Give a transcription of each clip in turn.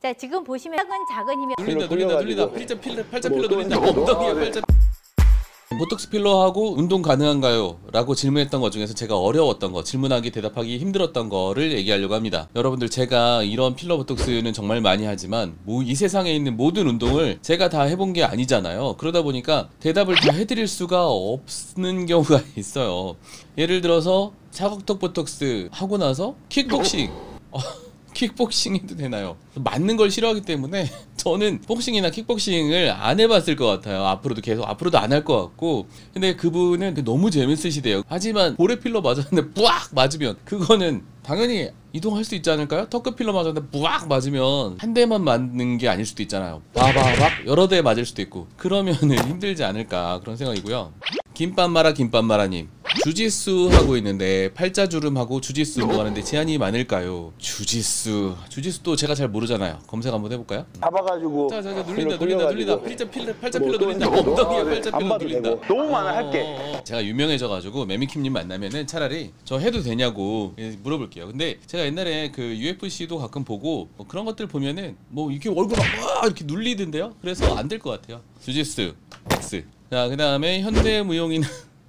자, 지금 보시면 작은 힘이 눌린다. 팔자 필러 눌린다. 엉덩이야 팔자. 보톡스 필러하고 운동 가능한가요? 라고 질문했던 것 중에서 제가 어려웠던 거, 질문하기 대답하기 힘들었던 거를 얘기하려고 합니다. 여러분들, 제가 이런 필러 보톡스는 정말 많이 하지만 이 세상에 있는 모든 운동을 제가 다 해본 게 아니잖아요. 그러다 보니까 대답을 다 해드릴 수가 없는 경우가 있어요. 예를 들어서 사각턱 보톡스 하고 나서 킥복싱 킥복싱 해도 되나요? 맞는 걸 싫어하기 때문에 저는 복싱이나 킥복싱을 안 해봤을 것 같아요. 앞으로도 안 할 것 같고. 근데 그분은 너무 재밌으시대요. 하지만 볼에 필러 맞았는데 뿌악 맞으면 그거는 당연히 이동할 수 있지 않을까요? 턱끝 필러 맞았는데 뿌악 맞으면 한 대만 맞는 게 아닐 수도 있잖아요. 바바박 여러 대 맞을 수도 있고, 그러면은 힘들지 않을까 그런 생각이고요. 김밥마라님, 주짓수 하고 있는데 팔자주름하고 주짓수 운동하는데 제한이 많을까요? 주짓수도 제가 잘 모르잖아요. 검색 한번 해볼까요? 잡아가지고 자 눌린다. 팔자 필러 눌린다. 엉덩이에 팔자 필러 눌린다. 너무 많아 할게. 제가 유명해져가지고 매미킴님 만나면은 차라리 저 해도 되냐고 물어볼게요. 근데 제가 옛날에 그 UFC도 가끔 보고 뭐 그런 것들 보면은 뭐 이렇게 얼굴 막 이렇게 눌리던데요. 그래서 안 될 것 같아요. 주짓수 X. 자, 그 다음에 현대무용인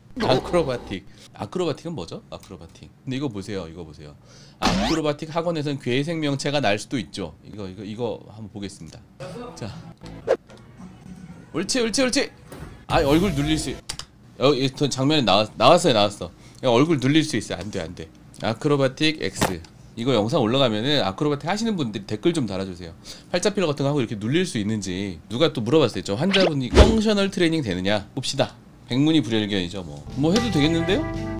아크로바틱은 뭐죠? 아크로바틱. 근데 이거 보세요. 아크로바틱 학원에선 괴 생명체가 날 수도 있죠. 이거 한번 보겠습니다. 자, 옳지. 아, 얼굴 눌릴 수. 여기 장면에 나왔어. 얼굴 눌릴 수 있어. 안 돼. 아크로바틱 X. 이거 영상 올라가면은 아크로바틱 하시는 분들이 댓글 좀 달아주세요. 팔자필러 같은 거 하고 이렇게 눌릴 수 있는지 누가 또 물어봤어요. 환자분이 펑셔널 트레이닝 되느냐 봅시다. 백문이 불여일견이죠. 뭐 해도 되겠는데요?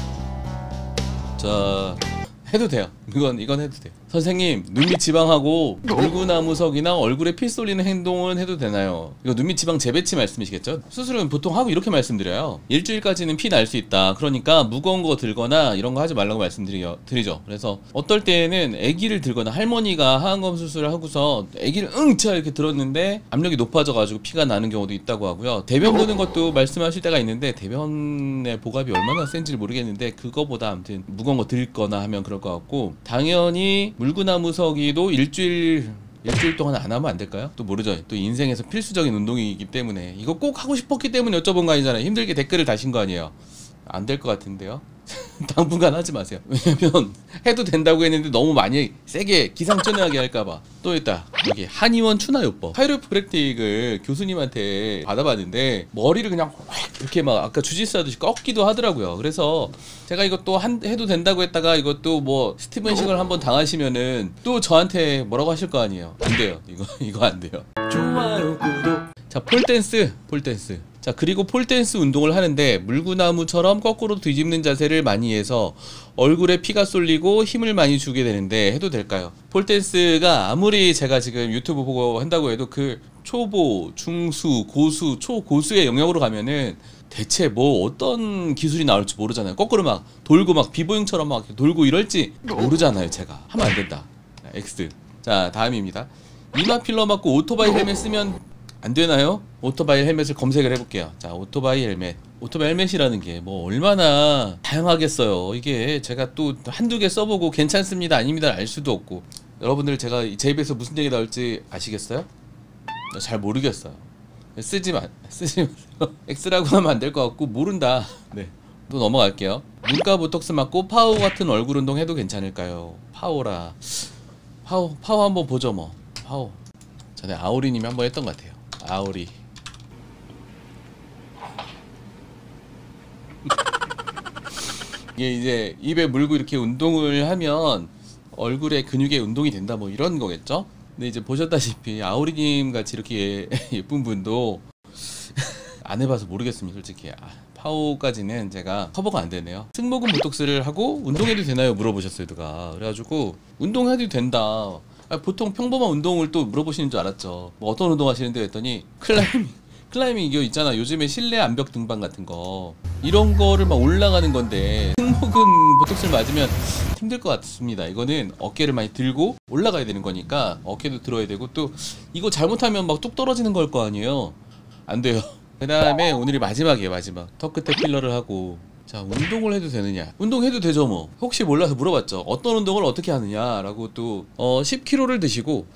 자, 해도 돼요. 이건 해도 돼요. 선생님, 눈밑 지방하고 물구나무석이나 얼굴에 피 쏠리는 행동은 해도 되나요? 이거 눈밑 지방 재배치 말씀이시겠죠? 수술은 보통 하고 이렇게 말씀드려요. 일주일까지는 피 날 수 있다. 그러니까 무거운 거 들거나 이런 거 하지 말라고 말씀드리죠. 그래서 어떨 때는 아기를 들거나, 할머니가 하안검 수술을 하고서 아기를 응차 이렇게 들었는데 압력이 높아져가지고 피가 나는 경우도 있다고 하고요. 대변 보는 것도 말씀하실 때가 있는데 대변의 보갑이 얼마나 센지를 모르겠는데 그거보다 아무튼 무거운 거 들거나 하면 그럴 것 같고, 당연히 물구나무서기도 일주일 동안 안 하면 안 될까요? 또 모르죠. 또 인생에서 필수적인 운동이기 때문에 이거 꼭 하고 싶었기 때문에 여쭤본 거 아니잖아요. 힘들게 댓글을 다신 거 아니에요. 안 될 것 같은데요. 당분간 하지 마세요. 왜냐면 해도 된다고 했는데 너무 많이 세게 기상천외하게 할까봐. 또 있다. 여기 한의원 추나요법 카이로프랙틱을 교수님한테 받아봤는데 머리를 그냥 이렇게 막 아까 주짓수 하듯이 꺾기도 하더라고요. 그래서 제가 이것도 해도 된다고 했다가 이것도 뭐 스티븐식을 한번 당하시면은 또 저한테 뭐라고 하실 거 아니에요. 안 돼요. 이거 안 돼요. 좋아요, 구독. 자, 폴댄스. 자, 그리고 폴댄스 운동을 하는데 물구나무처럼 거꾸로 뒤집는 자세를 많이 해서 얼굴에 피가 쏠리고 힘을 많이 주게 되는데 해도 될까요? 폴댄스가 아무리 제가 지금 유튜브 보고 한다고 해도 그 초보, 중수, 고수, 초고수의 영역으로 가면은 대체 뭐 어떤 기술이 나올지 모르잖아요. 거꾸로 막 돌고 막 비보잉처럼 막 돌고 이럴지 모르잖아요. 제가 하면 안 된다. X. 자, 다음입니다. 이마 필러 맞고 오토바이 헬멧 쓰면 안 되나요? 오토바이 헬멧을 검색을 해볼게요. 자, 오토바이 헬멧이라는 게 뭐 얼마나 다양하겠어요. 이게 제가 또 한두 개 써보고 괜찮습니다 아닙니다 알 수도 없고. 여러분들, 제가 제 입에서 무슨 얘기 나올지 아시겠어요? 잘 모르겠어요. 쓰지 마세요. X라고 하면 안 될 것 같고 모른다. 네, 또 넘어갈게요. 눈가 보톡스 맞고 파워 같은 얼굴 운동 해도 괜찮을까요? 파워 한번 보죠. 뭐 파워 전에 아오리님이 한번 했던 것 같아요. 아오리. 이게 이제 입에 물고 이렇게 운동을 하면 얼굴에 근육에 운동이 된다 뭐 이런 거겠죠? 근데 이제 보셨다시피 아오리님 같이 이렇게 예쁜 분도 안 해봐서 모르겠습니다. 솔직히 파워까지는 제가 커버가 안 되네요. 승모근 보톡스를 하고 운동해도 되나요? 물어보셨어요 누가. 그래가지고 운동해도 된다. 보통 평범한 운동을 또 물어보시는 줄 알았죠. 뭐 어떤 운동 하시는데 했더니 클라이밍 이거 있잖아. 요즘에 실내 암벽 등반 같은 거 이런 거를 막 올라가는 건데 승모근 보톡스를 맞으면 힘들 것 같습니다. 이거는 어깨를 많이 들고 올라가야 되는 거니까 어깨도 들어야 되고, 또 이거 잘못하면 막 뚝 떨어지는 걸 거 아니에요. 안 돼요. 그 다음에 오늘이 마지막이에요. 마지막 턱 끝에 필러를 하고. 자, 운동을 해도 되느냐? 운동해도 되죠 뭐. 혹시 몰라서 물어봤죠. 어떤 운동을 어떻게 하느냐 라고. 또 10kg를 드시고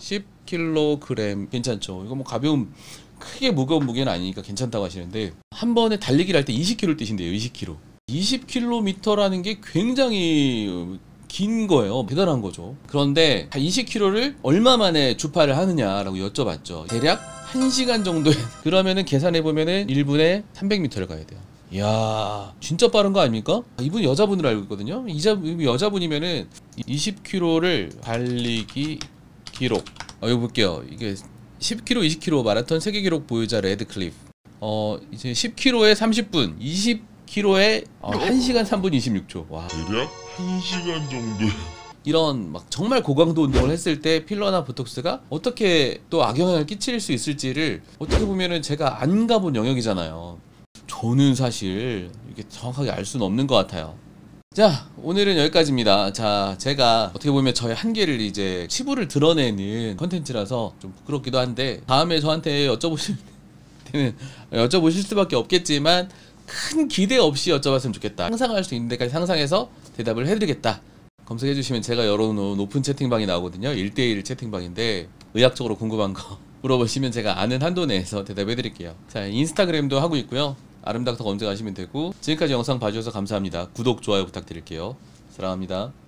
20kg 괜찮죠. 이거 뭐 가벼운 크게 무거운 무게는 아니니까 괜찮다고 하시는데 한 번에 달리기를 할 때 20km 뛰신대요. 20km. 20km라는 게 굉장히 긴 거예요. 대단한 거죠. 그런데 20km를 얼마 만에 주파를 하느냐라고 여쭤봤죠. 대략 1시간 정도에 그러면은 계산해보면은 1분에 300m를 가야 돼요. 이야, 진짜 빠른 거 아닙니까? 이분 여자분으로 알고 있거든요. 여자분이면은 20km를 달리기 기록. 이거 볼게요. 이게 10km, 20km 마라톤 세계 기록 보유자 레드클리프. 이제 10km에 30분, 20km에 1시간 3분 26초. 와. 대략 1시간 정도. 이런 막 정말 고강도 운동을 했을 때 필러나 보톡스가 어떻게 또 악영향을 끼칠 수 있을지를 어떻게 보면은 제가 안 가본 영역이잖아요. 저는 사실 이게 정확하게 알 수는 없는 것 같아요. 자, 오늘은 여기까지입니다. 자, 제가 어떻게 보면 저의 한계를 이제 치부를 드러내는 컨텐츠라서 좀 부끄럽기도 한데 다음에 저한테 여쭤보실 때는 여쭤보실 수밖에 없겠지만 큰 기대 없이 여쭤봤으면 좋겠다. 상상할 수 있는 데까지 상상해서 대답을 해드리겠다. 검색해주시면 제가 열어놓은 오픈 채팅방이 나오거든요. 1대1 채팅방인데 의학적으로 궁금한 거 물어보시면 제가 아는 한도 내에서 대답해드릴게요. 자, 인스타그램도 하고 있고요. 아름닥터 검색하시면 되고 지금까지 영상 봐주셔서 감사합니다. 구독, 좋아요 부탁드릴게요. 사랑합니다.